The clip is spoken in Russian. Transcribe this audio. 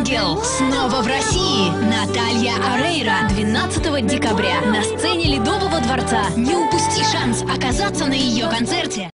«Ангел» снова в России. Наталья Орейро 12 декабря на сцене Ледового дворца. Не упусти шанс оказаться на ее концерте.